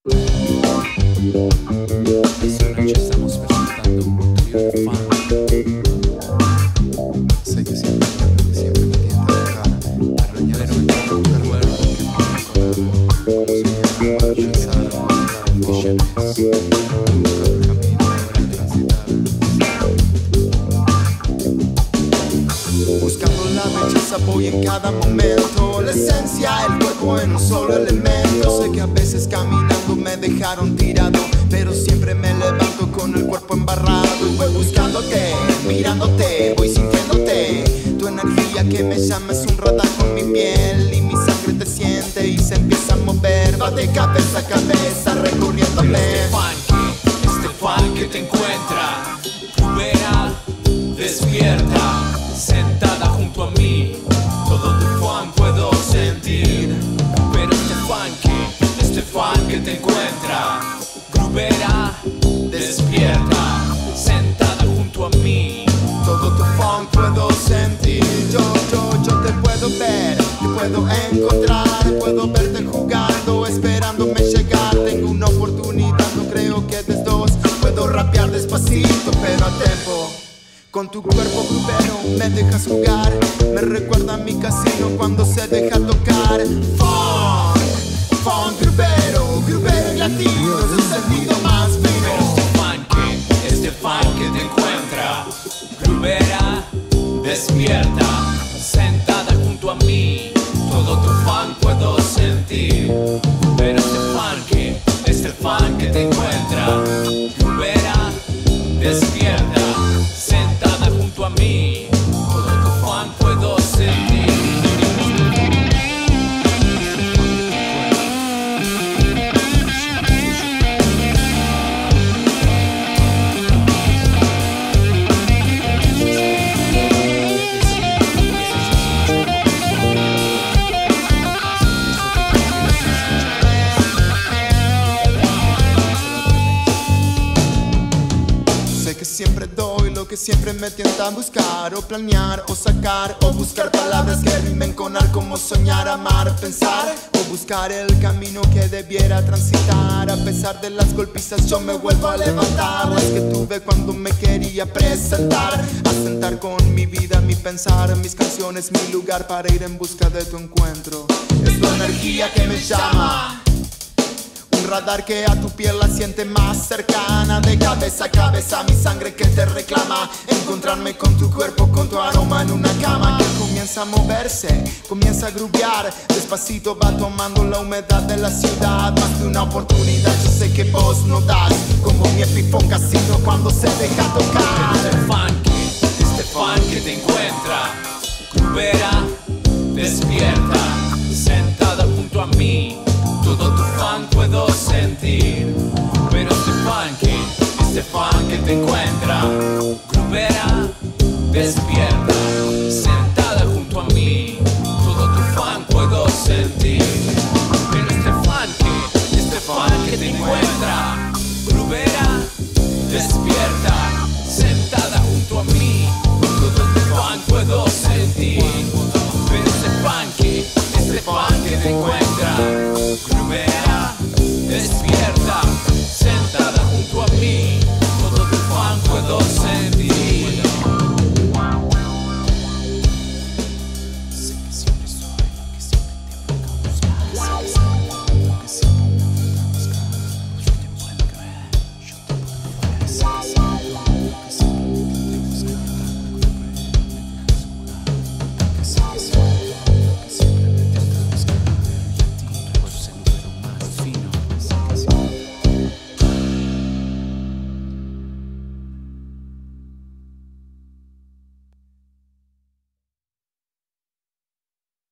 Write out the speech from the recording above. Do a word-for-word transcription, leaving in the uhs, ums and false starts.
Esta noche estamos presentando un trío funk. Sé que siempre, siempre me tienta a dejar arroñar su cuerpo que me recuerda buscando la belleza voy en cada momento, la esencia, el cuerpo en un solo elemento. Sé que a veces caminando me dejaron tirado, pero siempre me levanto con el cuerpo embarrado. Y voy buscándote, mirándote, voy sintiéndote. Tu energía que me llama es un radar con mi piel, y mi sangre te siente y se empieza a mover. Va de cabeza a cabeza recorriéndome. Este funk, este funk que te encuentra. Groovera, despierta, sentada junto a mí. Todo tu funk puedo sentir. Pero este funk, este funk que te encuentra. Groovera, despierta, sentada junto a mí. Todo tu funk puedo sentir. Yo, yo, yo te puedo ver, te puedo encontrar. Puedo verte jugando, esperándome llegar. Tengo una oportunidad, no creo que des dos. Puedo rapear despacito, pero a tiempo. Con tu cuerpo groovero me dejas jugar. Me recuerda a mi casino cuando se deja tocar. Funk, funk groovero, groovero y latino, es el sentido más fino. Pero este funk, este funk que te encuentra. Groovera, despierta, sentada junto a mí. Todo tu funk puedo sentir. Pero este funk, este funk que te encuentra. Groovera, despierta, sentada junto a mí. Todo tu funk puedo sentir. Sé que siempre doy lo que siempre me tienta a buscar, o planear, o sacar, o buscar palabras que rimen con al como soñar, amar, pensar, o buscar el camino que debiera transitar. A pesar de las golpizas yo me vuelvo a levantar. Las que tuve cuando me quería presentar, a sentar con mi vida, mi pensar, mis canciones, mi lugar para ir en busca de tu encuentro. Es tu energía que me llama, un radar que a tu piel la siente más cercana. De cabeza a cabeza mi sangre que te reclama. Encontrarme con tu cuerpo, con tu aroma en una cama que comienza a moverse, comienza a groovear. Despacito va tomando la humedad de la ciudad. Más de una oportunidad yo sé que vos no das, como mi epifón casino cuando se deja tocar. Este funk, este funk que te encuentra. Groovera, despierta, sentada junto a mí. Todo tu funk puedo sentir. Pero este funk, este funk que te encuentra. Groovera, despierta.